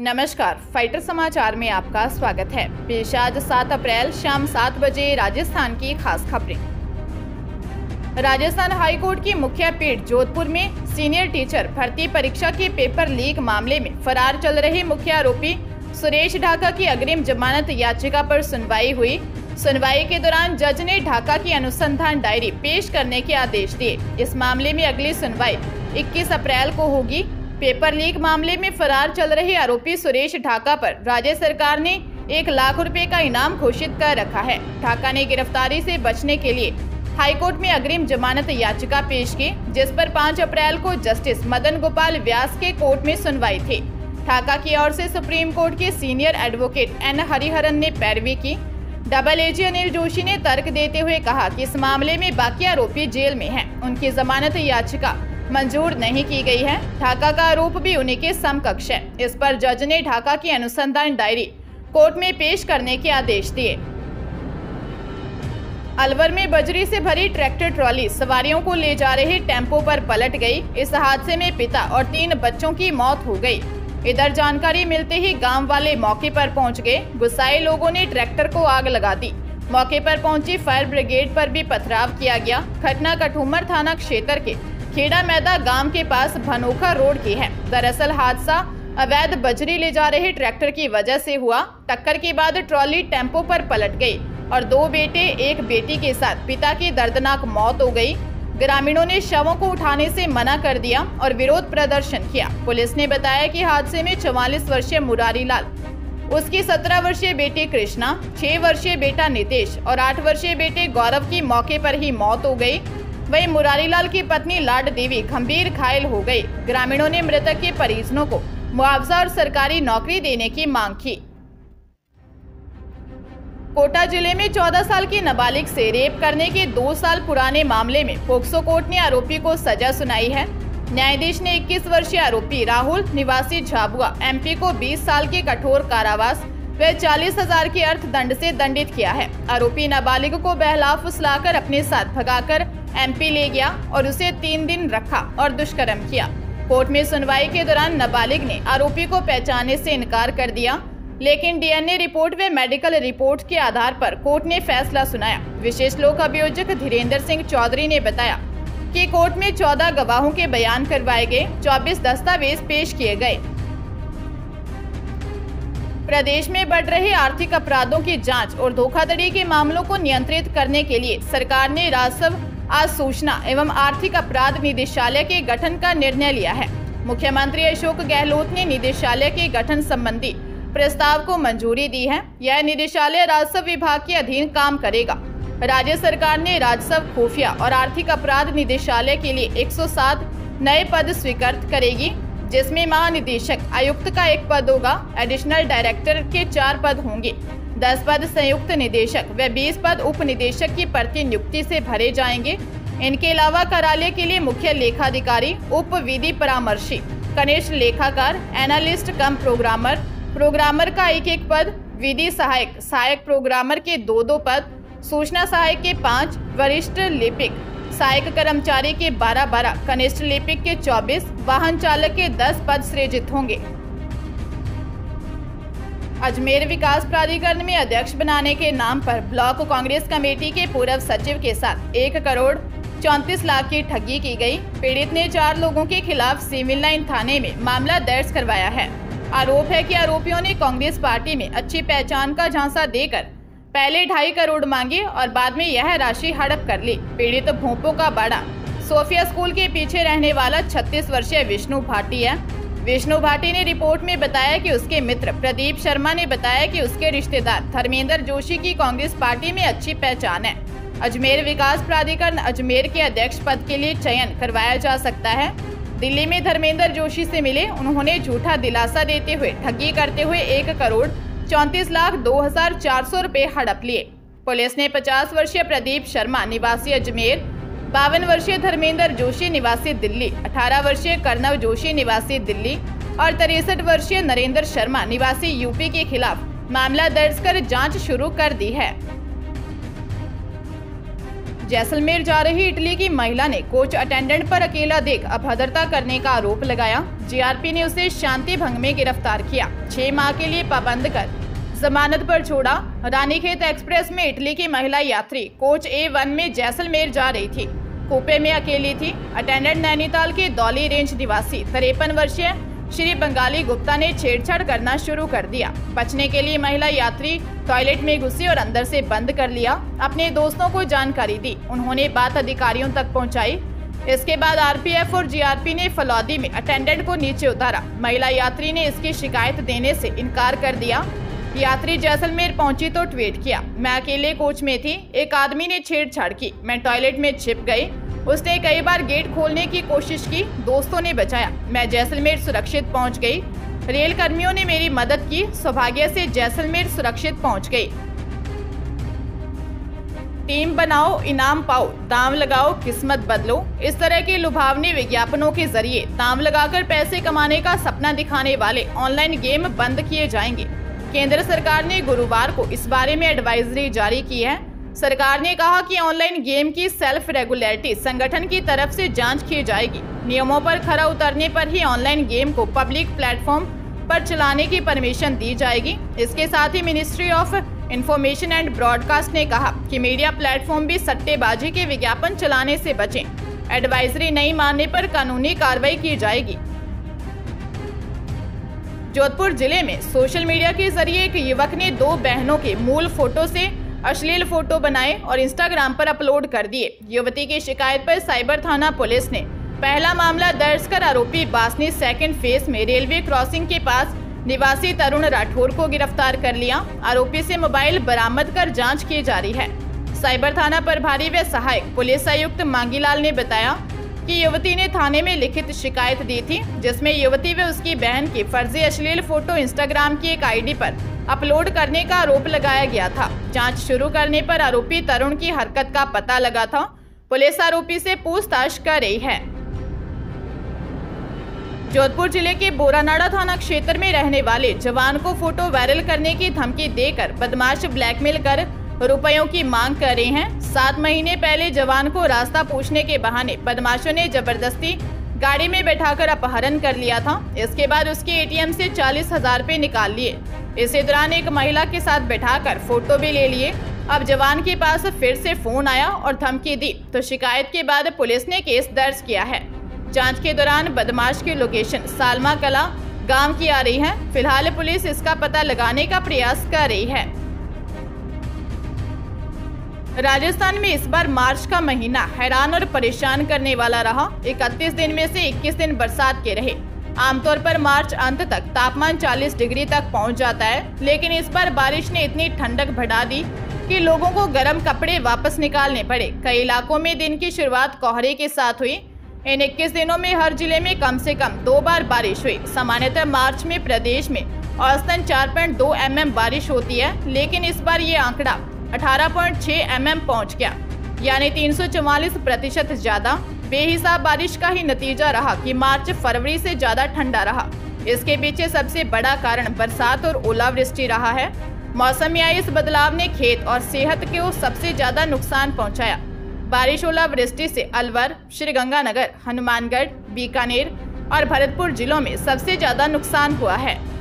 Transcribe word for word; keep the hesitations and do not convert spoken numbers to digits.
नमस्कार, फाइटर समाचार में आपका स्वागत है। पेश आज सात अप्रैल शाम सात बजे राजस्थान की खास खबरें। राजस्थान हाईकोर्ट की मुख्य पीठ जोधपुर में सीनियर टीचर भर्ती परीक्षा के पेपर लीक मामले में फरार चल रहे मुख्य आरोपी सुरेश ढाका की अग्रिम जमानत याचिका पर सुनवाई हुई। सुनवाई के दौरान जज ने ढाका की अनुसंधान डायरी पेश करने के आदेश दिए। इस मामले में अगली सुनवाई इक्कीस अप्रैल को होगी। पेपर लीक मामले में फरार चल रहे आरोपी सुरेश ढाका पर राज्य सरकार ने एक लाख रुपए का इनाम घोषित कर रखा है। ढाका ने गिरफ्तारी से बचने के लिए हाईकोर्ट में अग्रिम जमानत याचिका पेश की, जिस पर पाँच अप्रैल को जस्टिस मदन गोपाल व्यास के कोर्ट में सुनवाई थी। ढाका की ओर से सुप्रीम कोर्ट के सीनियर एडवोकेट एन हरिहरन ने पैरवी की। डबल एजी अनिल जोशी ने तर्क देते हुए कहा कि इस मामले में बाकी आरोपी जेल में हैं, उनकी जमानत याचिका मंजूर नहीं की गई है। ढाका का आरोप भी उन्हीं के समकक्ष है। इस पर जज ने ढाका की अनुसंधान डायरी कोर्ट में पेश करने के आदेश दिए। अलवर में बजरी से भरी ट्रैक्टर ट्रॉली सवारियों को ले जा रहे टेम्पो पर पलट गई। इस हादसे में पिता और तीन बच्चों की मौत हो गई। इधर जानकारी मिलते ही गांव वाले मौके पर पहुंच गए। गुस्साए लोगों ने ट्रैक्टर को आग लगा दी। मौके पर पहुंची फायर ब्रिगेड पर भी पथराव किया गया। घटना कठूमर थाना क्षेत्र के खेड़ा मैदा गांव के पास भनोखा रोड की है। दरअसल हादसा अवैध बजरी ले जा रहे ट्रैक्टर की वजह से हुआ। टक्कर के बाद ट्रॉली टेम्पो पर पलट गई और दो बेटे एक बेटी के साथ पिता की दर्दनाक मौत हो गई। ग्रामीणों ने शवों को उठाने से मना कर दिया और विरोध प्रदर्शन किया। पुलिस ने बताया कि हादसे में चौवालीस वर्षीय मुरारी लाल, उसकी सत्रह वर्षीय बेटी कृष्णा, छह वर्षीय बेटा नितेश और आठ वर्षीय बेटे गौरव की मौके पर ही मौत हो गई। वहीं मुरारी लाल की पत्नी लाड देवी गंभीर घायल हो गई। ग्रामीणों ने मृतक के परिजनों को मुआवजा और सरकारी नौकरी देने की मांग की। कोटा जिले में चौदह साल की नाबालिग से रेप करने के दो साल पुराने मामले में पोक्सो कोर्ट ने आरोपी को सजा सुनाई है। न्यायाधीश ने इक्कीस वर्षीय आरोपी राहुल निवासी झाबुआ एमपी को बीस साल के कठोर कारावास व चालीस हजार के अर्थदंड से दंडित किया है। आरोपी नाबालिग को बहला फुसलाकर अपने साथ भगाकर एमपी ले गया और उसे तीन दिन रखा और दुष्कर्म किया। कोर्ट में सुनवाई के दौरान नाबालिग ने आरोपी को पहचानने से इनकार कर दिया, लेकिन डीएनए रिपोर्ट व मेडिकल रिपोर्ट के आधार पर कोर्ट ने फैसला सुनाया। विशेष लोक अभियोजक धीरेन्द्र सिंह चौधरी ने बताया कि कोर्ट में चौदह गवाहों के बयान करवाए गए, चौबीस दस्तावेज पेश किए गए। प्रदेश में बढ़ रहे आर्थिक अपराधों की जांच और धोखाधड़ी के मामलों को नियंत्रित करने के लिए सरकार ने राजस्व आज सूचना एवं आर्थिक अपराध निदेशालय के गठन का निर्णय लिया है। मुख्यमंत्री अशोक गहलोत ने निदेशालय के गठन संबंधी प्रस्ताव को मंजूरी दी है। यह निदेशालय राजस्व विभाग के अधीन काम करेगा। राज्य सरकार ने राजस्व, खुफिया और आर्थिक अपराध निदेशालय के लिए एक सौ सात नए पद स्वीकृत करेगी, जिसमें महानिदेशक आयुक्त का एक पद होगा। एडिशनल डायरेक्टर के चार पद होंगे। दस पद संयुक्त निदेशक व बीस पद उप निदेशक की प्रतिनियुक्ति से भरे जाएंगे। इनके अलावा कार्यालय के लिए मुख्य लेखाधिकारी, उप विधि परामर्शी, कनिष्ठ लेखाकार, एनालिस्ट कम प्रोग्रामर, प्रोग्रामर का एक एक पद, विधि सहायक, सहायक प्रोग्रामर के दो दो पद, सूचना सहायक के पाँच, वरिष्ठ लिपिक सहायक कर्मचारी के बारह बारह, कनिष्ठ लिपिक के चौबीस, वाहन चालक के दस पद सृजित होंगे। अजमेर विकास प्राधिकरण में अध्यक्ष बनाने के नाम पर ब्लॉक कांग्रेस कमेटी के पूर्व सचिव के साथ एक करोड़ चौंतीस लाख की ठगी की गई। पीड़ित ने चार लोगों के खिलाफ सिविल लाइन थाने में मामला दर्ज करवाया है। आरोप है कि आरोपियों ने कांग्रेस पार्टी में अच्छी पहचान का झांसा देकर पहले ढाई करोड़ मांगे और बाद में यह राशि हड़प कर ली। पीड़ित भोंपो का बड़ा सोफिया स्कूल के पीछे रहने वाला छत्तीस वर्षीय विष्णु भाटी है। विष्णु भाटी ने रिपोर्ट में बताया कि उसके मित्र प्रदीप शर्मा ने बताया कि उसके रिश्तेदार धर्मेंद्र जोशी की कांग्रेस पार्टी में अच्छी पहचान है। अजमेर विकास प्राधिकरण अजमेर के अध्यक्ष पद के लिए चयन करवाया जा सकता है। दिल्ली में धर्मेंद्र जोशी से मिले उन्होंने झूठा दिलासा देते हुए ठगी करते हुए एक करोड़ चौंतीस लाख दो हजार चार सौ रुपए हड़प लिए। पुलिस ने पचास वर्षीय प्रदीप शर्मा निवासी अजमेर, बावन वर्षीय धर्मेंद्र जोशी निवासी दिल्ली, अठारह वर्षीय कर्नव जोशी निवासी दिल्ली और तिरसठ वर्षीय नरेंद्र शर्मा निवासी यूपी के खिलाफ मामला दर्ज कर जांच शुरू कर दी है। जैसलमेर जा रही इटली की महिला ने कोच अटेंडेंट पर अकेला देख अभद्रता करने का आरोप लगाया। जीआरपी ने उसे शांति भंग में गिरफ्तार किया, छह माह के लिए पाबंद कर जमानत पर छोड़ा। रानीखेत एक्सप्रेस में इटली की महिला यात्री कोच ए वन में जैसलमेर जा रही थी। कूपे में अकेली थी। अटेंडेंट नैनीताल के दौली रेंज निवासी तिरपन वर्षीय श्री बंगाली गुप्ता ने छेड़छाड़ करना शुरू कर दिया। बचने के लिए महिला यात्री टॉयलेट में घुसी और अंदर से बंद कर लिया। अपने दोस्तों को जानकारी दी, उन्होंने बात अधिकारियों तक पहुंचाई। इसके बाद आरपीएफ और जीआरपी ने फलौदी में अटेंडेंट को नीचे उतारा। महिला यात्री ने इसकी शिकायत देने से इनकार कर दिया। यात्री जैसलमेर पहुंची तो ट्वीट किया, मैं अकेले कोच में थी, एक आदमी ने छेड़छाड़ की, मैं टॉयलेट में छिप गई, उसने कई बार गेट खोलने की कोशिश की, दोस्तों ने बचाया, मैं जैसलमेर सुरक्षित पहुंच गई, रेल कर्मियों ने मेरी मदद की, सौभाग्य से जैसलमेर सुरक्षित पहुंच गई। टीम बनाओ, इनाम पाओ, दांव लगाओ, किस्मत बदलो। इस तरह के लुभावने विज्ञापनों के जरिए दांव लगाकर पैसे कमाने का सपना दिखाने वाले ऑनलाइन गेम बंद किए जाएंगे। केंद्र सरकार ने गुरुवार को इस बारे में एडवाइजरी जारी की है। सरकार ने कहा कि ऑनलाइन गेम की सेल्फ रेगुलेटरी संगठन की तरफ से जांच की जाएगी। नियमों पर खरा उतरने पर ही ऑनलाइन गेम को पब्लिक प्लेटफॉर्म पर चलाने की परमिशन दी जाएगी। इसके साथ ही ministry of information and broadcast ने कहा कि मीडिया प्लेटफॉर्म भी सट्टेबाजी के विज्ञापन चलाने से बचें। एडवाइजरी नहीं मानने पर कानूनी कार्रवाई की जाएगी। जोधपुर जिले में सोशल मीडिया के जरिए एक युवक ने दो बहनों के मूल फोटो से अश्लील फोटो बनाए और इंस्टाग्राम पर अपलोड कर दिए। युवती की शिकायत पर साइबर थाना पुलिस ने पहला मामला दर्ज कर आरोपी बासनी सेकंड फेज में रेलवे क्रॉसिंग के पास निवासी तरुण राठौर को गिरफ्तार कर लिया। आरोपी से मोबाइल बरामद कर जांच की जा रही है। साइबर थाना प्रभारी व सहायक पुलिस आयुक्त मांगीलाल ने बताया कि युवती ने थाने में लिखित शिकायत दी थी, जिसमें युवती व उसकी बहन की फर्जी अश्लील फोटो इंस्टाग्राम की एक आईडी पर अपलोड करने का आरोप लगाया गया था। जांच शुरू करने पर आरोपी तरुण की हरकत का पता लगा था। पुलिस आरोपी से पूछताछ कर रही है। जोधपुर जिले के बोरानाड़ा थाना क्षेत्र में रहने वाले जवान को फोटो वायरल करने की धमकी देकर बदमाश ब्लैकमेल कर रुपयों की मांग कर रहे हैं। सात महीने पहले जवान को रास्ता पूछने के बहाने बदमाशों ने जबरदस्ती गाड़ी में बैठाकर अपहरण कर लिया था। इसके बाद उसके एटीएम से चालीस हजार रुपए निकाल लिए। इसी दौरान एक महिला के साथ बैठाकर फोटो भी ले लिए। अब जवान के पास फिर से फोन आया और धमकी दी, तो शिकायत के बाद पुलिस ने केस दर्ज किया है। जांच के दौरान बदमाश की लोकेशन सालमा कला गांव की आ रही है। फिलहाल पुलिस इसका पता लगाने का प्रयास कर रही है। राजस्थान में इस बार मार्च का महीना हैरान और परेशान करने वाला रहा। इकतीस दिन में से इक्कीस दिन बरसात के रहे। आमतौर पर मार्च अंत तक तापमान चालीस डिग्री तक पहुंच जाता है, लेकिन इस बार बारिश ने इतनी ठंडक बढ़ा दी कि लोगों को गर्म कपड़े वापस निकालने पड़े। कई इलाकों में दिन की शुरुआत कोहरे के साथ हुई। इन इक्कीस दिनों में हर जिले में कम से कम दो बार बारिश हुई। सामान्यतः मार्च में प्रदेश में औसतन चार पॉइंट दो एम एम बारिश होती है, लेकिन इस बार ये आंकड़ा अठारह पॉइंट छह एम एम पहुँच गया, यानी तीन सौ चौवालीस प्रतिशत ज्यादा। बेहिसाब बारिश का ही नतीजा रहा कि मार्च फरवरी से ज्यादा ठंडा रहा। इसके पीछे सबसे बड़ा कारण बरसात और ओलावृष्टि रहा है। मौसम में आए इस बदलाव ने खेत और सेहत को सबसे ज्यादा नुकसान पहुंचाया। बारिश ओलावृष्टि से अलवर, श्रीगंगानगर, हनुमानगढ़, बीकानेर और भरतपुर जिलों में सबसे ज्यादा नुकसान हुआ है।